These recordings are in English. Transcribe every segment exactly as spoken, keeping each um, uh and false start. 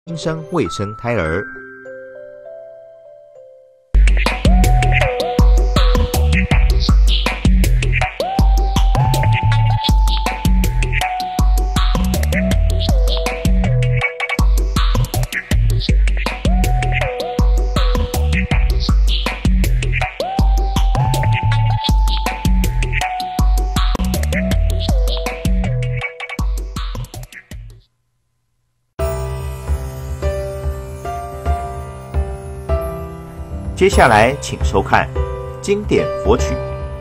新生未生胎儿。接下来，请收看经典佛曲。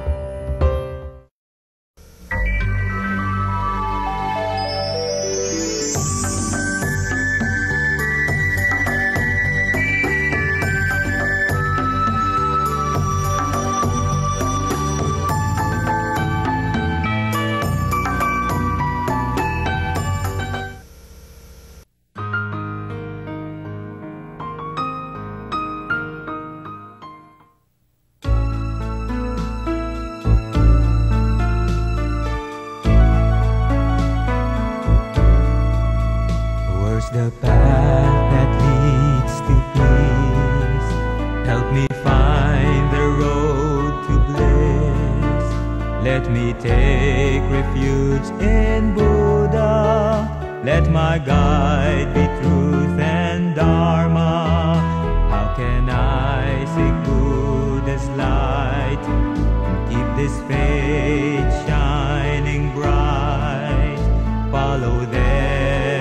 The path that leads to peace, help me find the road to bliss. Let me take refuge in Buddha. Let my guide be truth and Dharma. How can I seek Buddha's light and keep this faith shining bright? Follow them.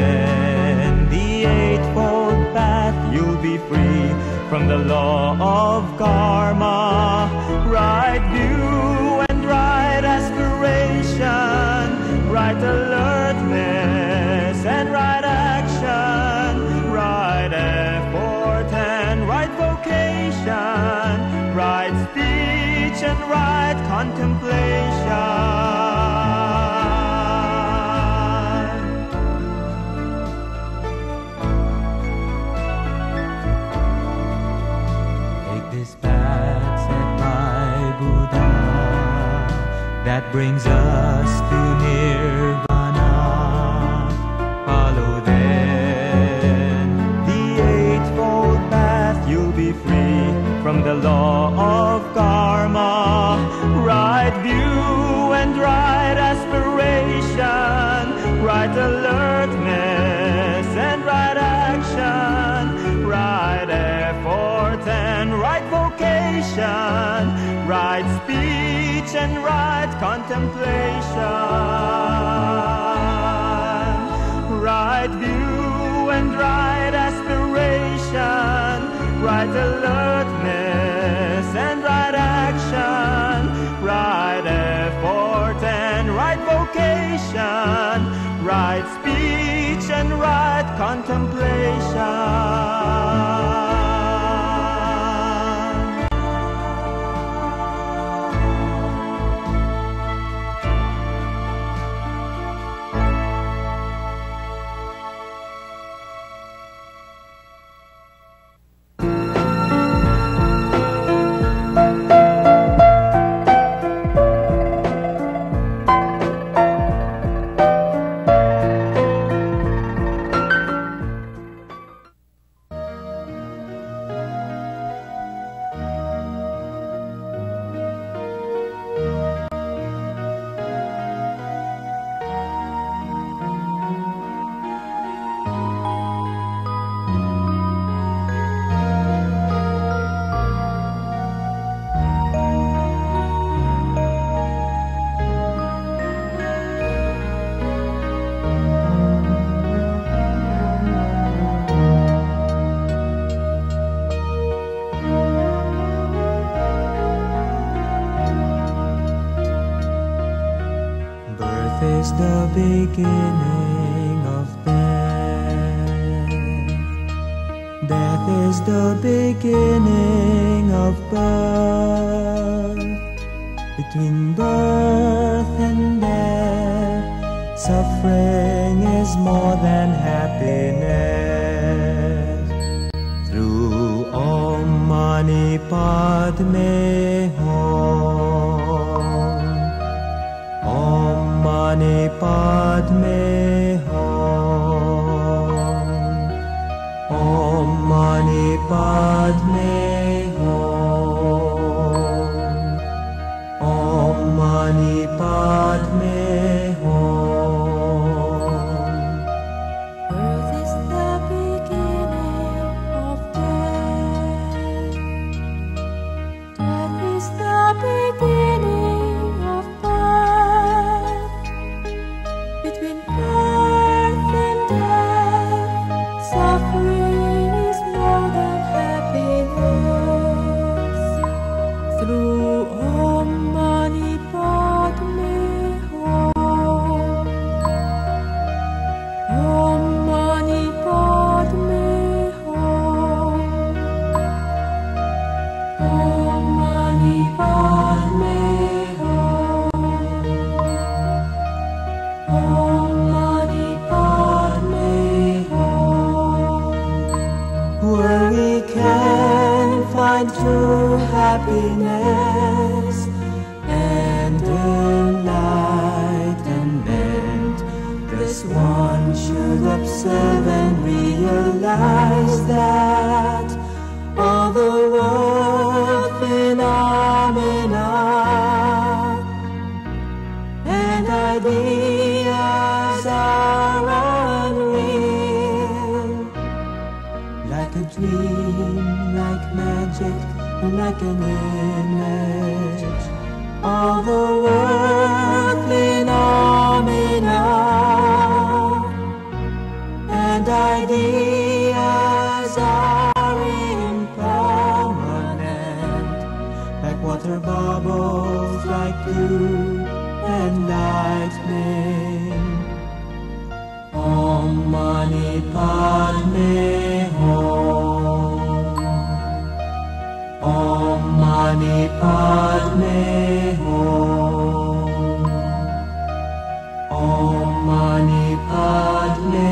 You'll be free from the law of karma. Right view and right aspiration, right alertness and right action, right effort and right vocation, right speech and right contemplation. That brings us to nirvana. Follow then the eightfold path. You'll be free from the law of karma. Right view and right aspiration, right alertness and right action, right effort and right vocation, right speech and right contemplation, right view and right aspiration, right alertness and right action, right effort and right vocation, right speech and right contemplation. Is the beginning of death. Death is the beginning of birth. Between birth and death, suffering is more than happiness. Through Om Mani Padme Hum, Om Mani Padme Hum, Padme Hum. Om Mani Padme Hum. Earth is the beginning of death. Death is the beginning of birth. Between birth and death, suffering is more than happiness. Through Om Mani Padme Hum. Om Mani Padme Hum. Om Mani Padme Hum. Om Mani Padme Hum. Where we can find true happiness and enlightenment, this one should observe and realize that all the world phenomena and ideas are unreal, like a dream, like magic, like an image. All the world phenomena and ideas are impermanent, like water bubbles, like dew and lightning. Om Mani Padme Hum. Om Mani Padme Hum. Om Mani Padme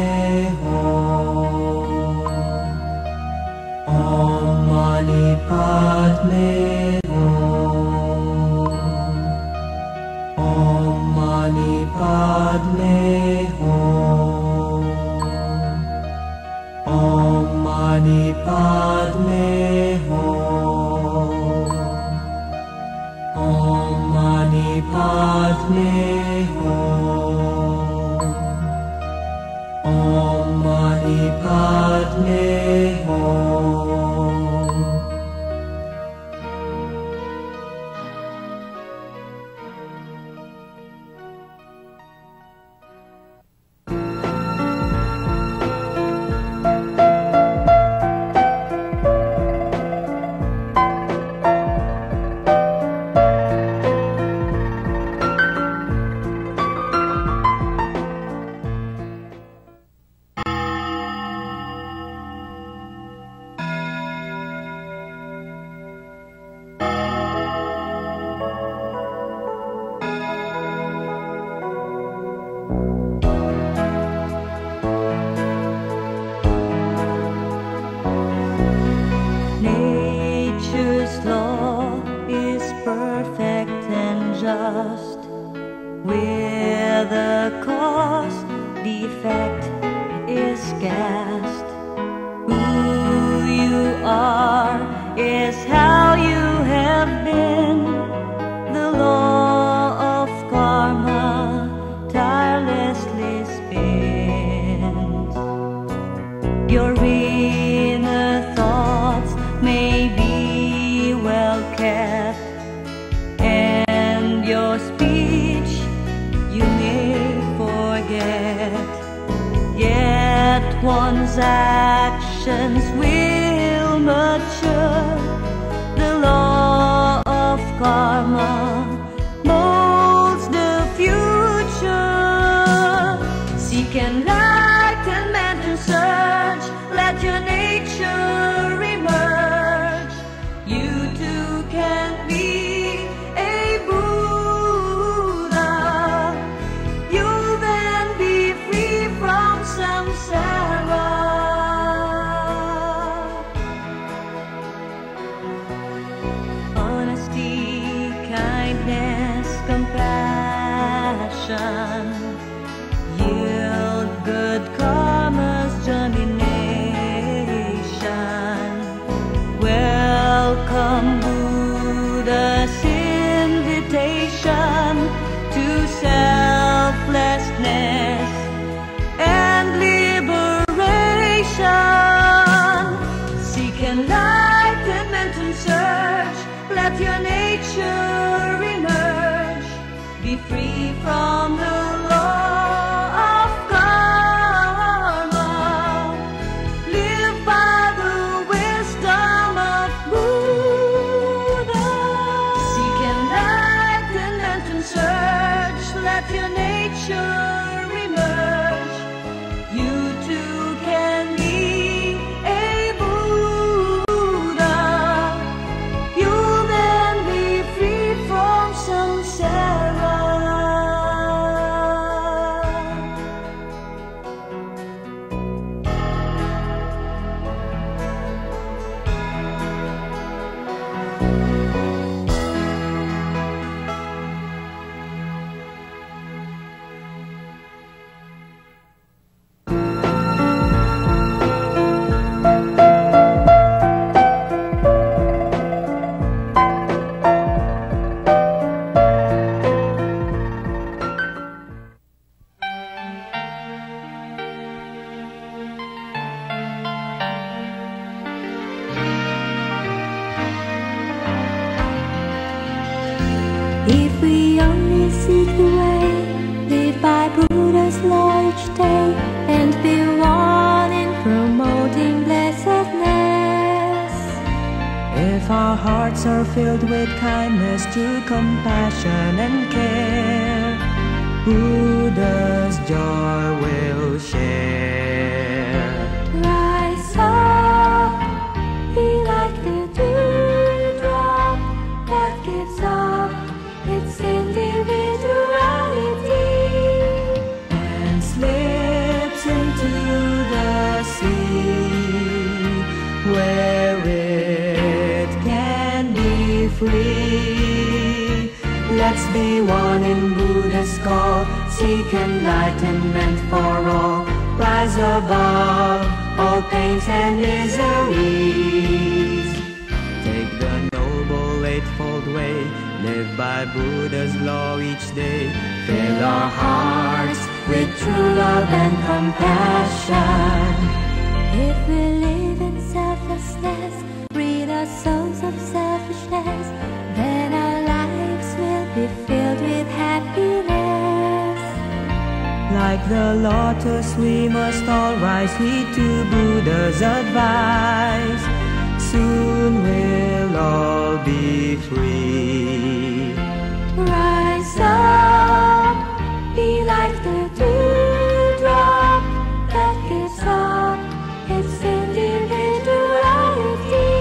Hum. Om Mani Padme Hum. Om Mani Padme Hum. Om Mani Padme Hum. Om Mani Padme Hum. Om Mani Padme Hum. Nature's law is perfect and just. Where the cause defect is cast, who you are is how you have been. The law of karma tirelessly spins. Your inner thoughts may be well kept, and your speech you may forget, yet one's actions will mature. The law of karma molds the future. Seek enlightenment and search, let your nature emerge. You too can be a Buddha. You'll then be free from samsara. Honesty, kindness, compassion yield good karma's germination. your nature emerge. Be free from the law of karma. Live by the wisdom of Buddha. Seek enlightenment and search. Let your nature emerge. You too can be a Buddha. You'll then be free from samsara. If we only seek the way, live by Buddha's law each day, and be one in promoting blessedness. If our hearts are filled with kindness, true compassion and care, Buddha's joy will share. Rise up, be like the dewdrop that gives up its individuality And slips into the sea, where it can be free. Let's be one in Buddha's call, seek enlightenment for all, rise above all pains and miseries. Take the noble eightfold way, live by Buddha's law each day. Fill our hearts with true love and compassion. If we live in selflessness, rid our souls of selfishness, then our lives will be filled with happiness. Like the lotus, we must all rise, heed to Buddha's advice. Soon we'll all be free. Rise up, be like the dewdrop that gives up its individuality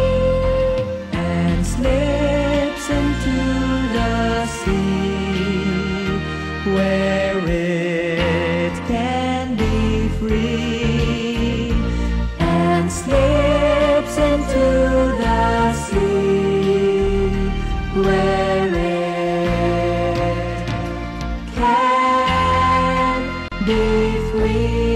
And slips into the sea, where it can be free. And slips into the sea, where it can be free.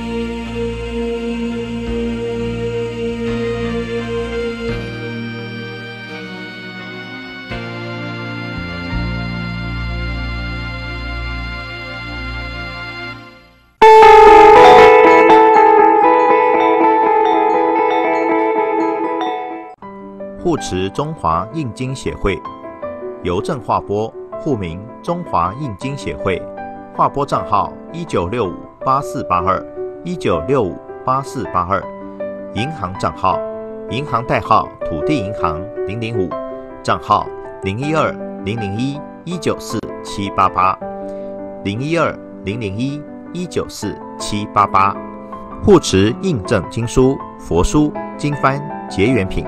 护持中华印经协会，邮政划拨，户名中华印经协会，划拨账号一九六五八四八二一九六五八四八二，银行账号银行代号土地银行零零五，账号零一二零零一一九四七八八零一二零零一一九四七八八，护持印证经书、佛书、经幡、结缘品。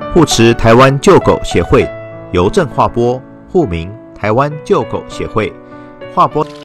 护持台湾救狗协会，邮政划拨，户名台湾救狗协会，划拨。